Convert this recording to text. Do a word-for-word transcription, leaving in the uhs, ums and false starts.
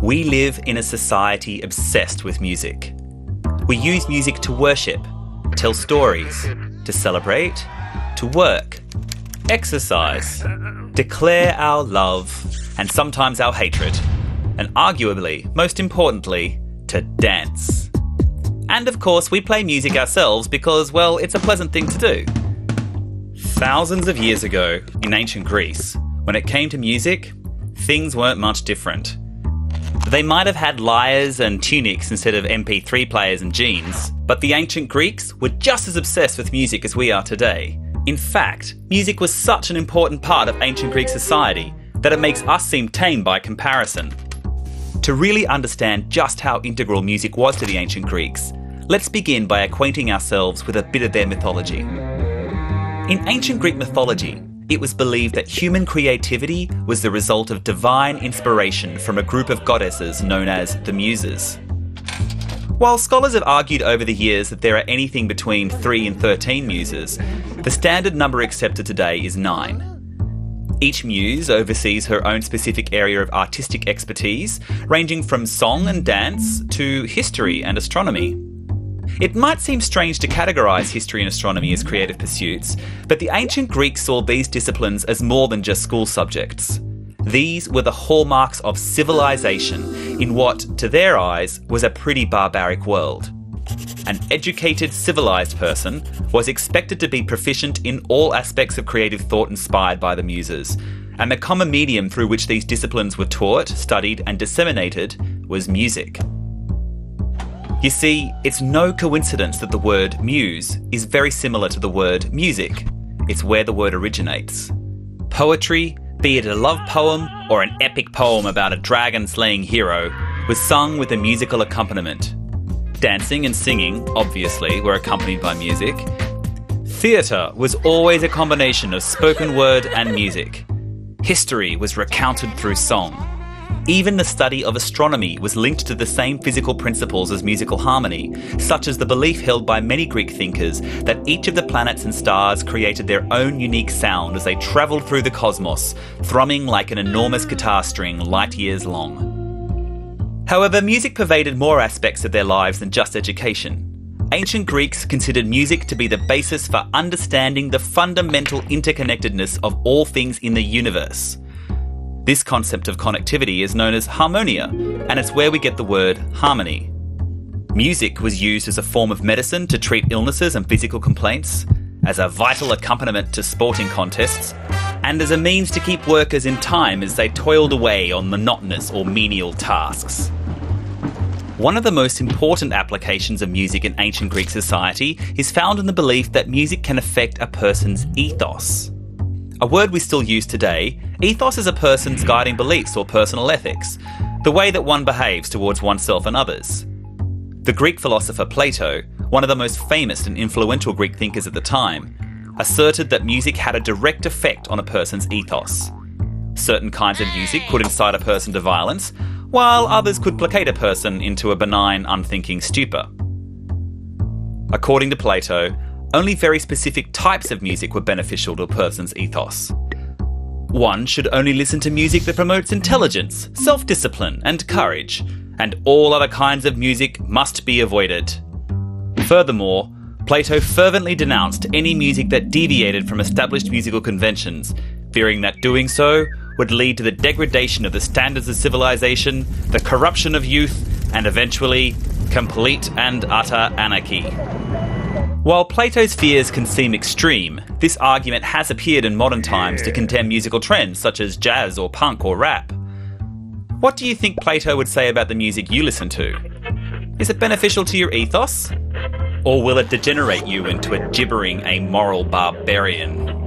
We live in a society obsessed with music. We use music to worship, tell stories, to celebrate, to work, exercise, declare our love, and sometimes our hatred, and arguably, most importantly, to dance. And of course, we play music ourselves because, well, it's a pleasant thing to do. Thousands of years ago, in ancient Greece, when it came to music, things weren't much different. They might have had lyres and tunics instead of M P three players and jeans, but the ancient Greeks were just as obsessed with music as we are today. In fact, music was such an important part of ancient Greek society that it makes us seem tame by comparison. To really understand just how integral music was to the ancient Greeks, let's begin by acquainting ourselves with a bit of their mythology. In ancient Greek mythology, it was believed that human creativity was the result of divine inspiration from a group of goddesses known as the Muses. While scholars have argued over the years that there are anything between three and thirteen muses, the standard number accepted today is nine. Each muse oversees her own specific area of artistic expertise, ranging from song and dance to history and astronomy. It might seem strange to categorise history and astronomy as creative pursuits, but the ancient Greeks saw these disciplines as more than just school subjects. These were the hallmarks of civilization in what, to their eyes, was a pretty barbaric world. An educated, civilised person was expected to be proficient in all aspects of creative thought inspired by the Muses, and the common medium through which these disciplines were taught, studied and disseminated was music. You see, it's no coincidence that the word muse is very similar to the word music. It's where the word originates. Poetry, be it a love poem or an epic poem about a dragon-slaying hero, was sung with a musical accompaniment. Dancing and singing, obviously, were accompanied by music. Theatre was always a combination of spoken word and music. History was recounted through song. Even the study of astronomy was linked to the same physical principles as musical harmony, such as the belief held by many Greek thinkers that each of the planets and stars created their own unique sound as they travelled through the cosmos, thrumming like an enormous guitar string light years long. However, music pervaded more aspects of their lives than just education. Ancient Greeks considered music to be the basis for understanding the fundamental interconnectedness of all things in the universe. This concept of connectivity is known as harmonia, and it's where we get the word harmony. Music was used as a form of medicine to treat illnesses and physical complaints, as a vital accompaniment to sporting contests, and as a means to keep workers in time as they toiled away on monotonous or menial tasks. One of the most important applications of music in ancient Greek society is found in the belief that music can affect a person's ethos. A word we still use today, ethos is a person's guiding beliefs or personal ethics, the way that one behaves towards oneself and others. The Greek philosopher Plato, one of the most famous and influential Greek thinkers at the time, asserted that music had a direct effect on a person's ethos. Certain kinds of music could incite a person to violence, while others could placate a person into a benign, unthinking stupor. According to Plato, only very specific types of music were beneficial to a person's ethos. One should only listen to music that promotes intelligence, self-discipline, and courage, and all other kinds of music must be avoided. Furthermore, Plato fervently denounced any music that deviated from established musical conventions, fearing that doing so would lead to the degradation of the standards of civilization, the corruption of youth, and eventually, complete and utter anarchy. While Plato's fears can seem extreme, this argument has appeared in modern times to condemn musical trends such as jazz or punk or rap. What do you think Plato would say about the music you listen to? Is it beneficial to your ethos? Or will it degenerate you into a gibbering, amoral barbarian?